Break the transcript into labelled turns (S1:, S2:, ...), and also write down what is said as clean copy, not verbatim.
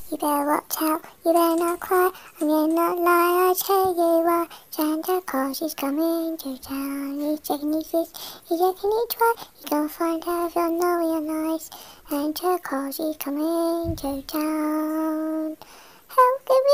S1: You better watch out, you better not cry, I may not lie, I tell you why. Santa Claus is coming to town. He's checking his list, he's checking each one. He's gonna find out if you're naughty or nice. Santa Claus is coming to town. Help, give me